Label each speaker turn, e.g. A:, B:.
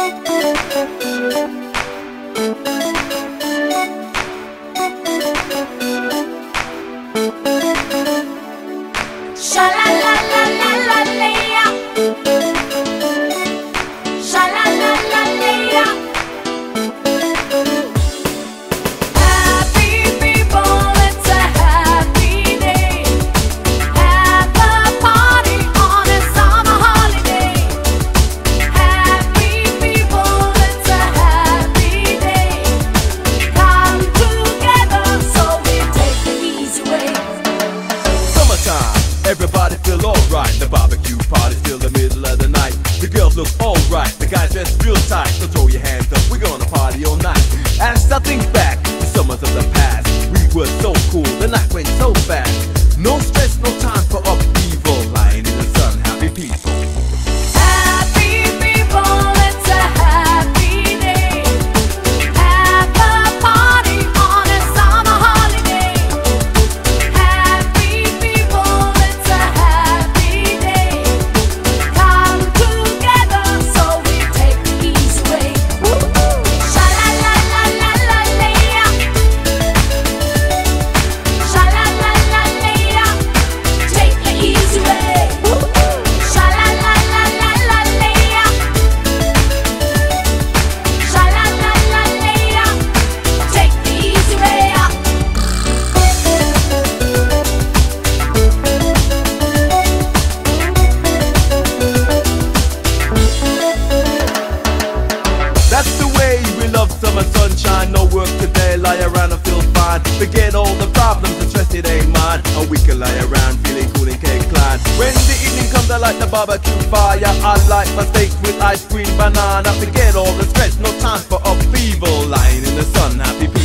A: Everybody feel alright. The barbecue party's till the middle of the night. The girls look alright, the guys dress real tight. So throw your hands up, we're gonna party all night. As I think back to summers of the past, we were so cool, the night went so fast. No stress, no time for upheaval. Lying in the sun, happy people.
B: Happy people, it's a happy day. Have a party on a summer holiday. Happy people, it's a happy day. Come together so we take the easy way. Sha-la-la-la-la-la-la-ya. Sha-la-la-la-la-ya. Take the easy way. Sha-la-la-la-la-la-la-ya. Sha-la-la-la-la-ya. Take the easy way up.
A: That's the way we love summer sunshine. No work today, lie around and feel fine. Forget all the problems, the stress it ain't mine. And we can lie around feeling cool and inclined. When the evening comes, I like the barbecue fire. I like my steaks with ice cream, banana. Forget all the stress, no time for upheaval. Lying in the sun, happy people.